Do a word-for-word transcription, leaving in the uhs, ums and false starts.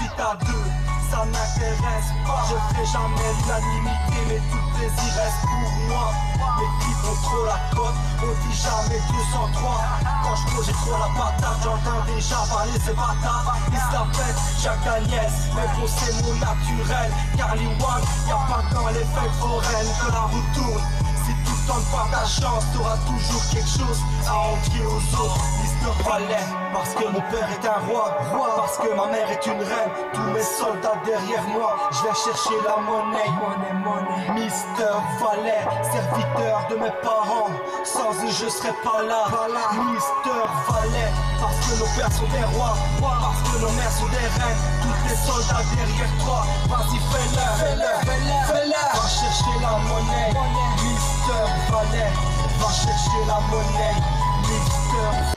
si t'as deux, ça m'intéresse pas. Je ferai jamais l'unanimité, mais tout le plaisir reste pour moi. Les clips ont trop la cote, on dit jamais deux cent trois. Quand je pose j'ai trop la patate, j'entends déjà parler ces bâtards. Ils se la pètent, chaque Agnès, mais bon c'est mon naturel. Carly One, y'a pas dans les fêtes foraines que la route tourne. Si tu tentes pas ta chance, t'auras toujours quelque chose à envier aux autres. Mister Valais, parce que mon père est un roi, roi, parce que ma mère est une reine. Tous mes soldats derrière moi, je vais chercher la monnaie. Monnaie, monnaie. Mister Valais, serviteur de mes parents, sans eux je serais pas là. Mister Valais, parce que nos pères sont des rois, parce que nos mères sont des reines. Tous les soldats derrière toi, vas-y fais-le, fais-le, fais-le, fais-le. Va chercher la monnaie, Mister Valais, va chercher la monnaie, Mister